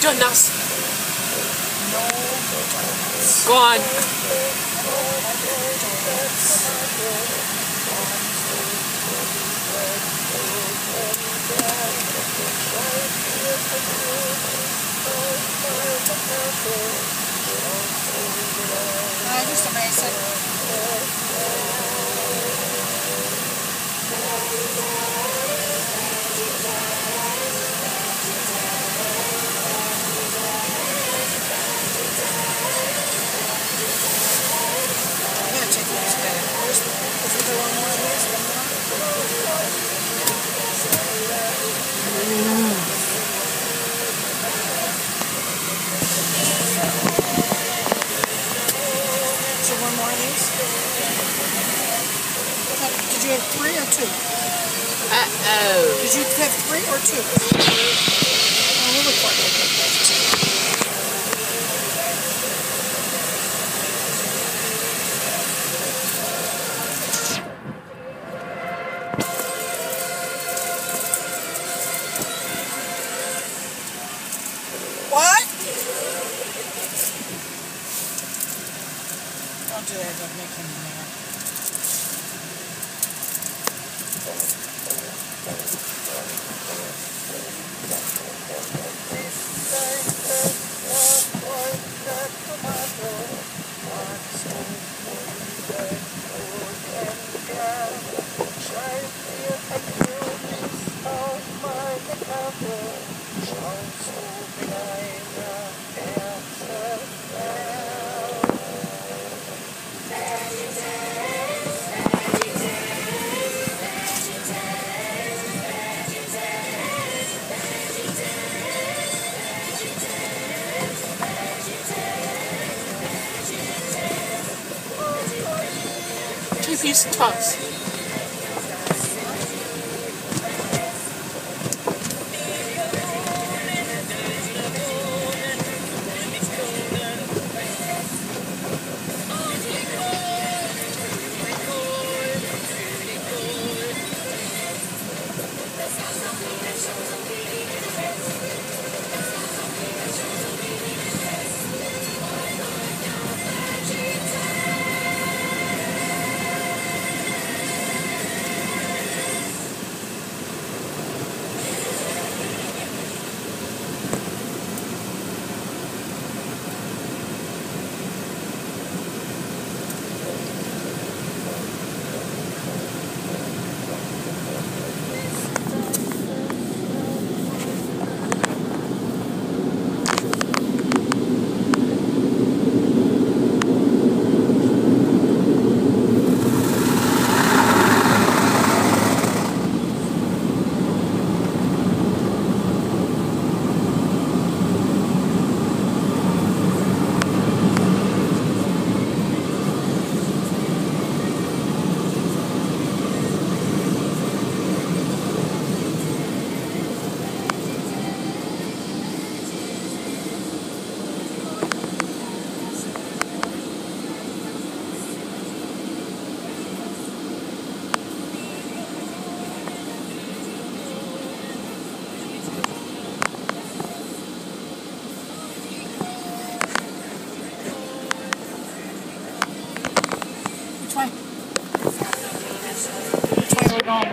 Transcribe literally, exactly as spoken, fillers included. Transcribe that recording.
doing this. No. Go on. Uh, just amazing. I'm gonna take these back. There's, is there one more of these? One more? Mm. Is there one more of these? Did you have three or two? Uh-oh. Did you have three or two? Oh, we'll look for it. What? Don't do that, don't make him mad. Two piece toss. Which way? Which way are we going?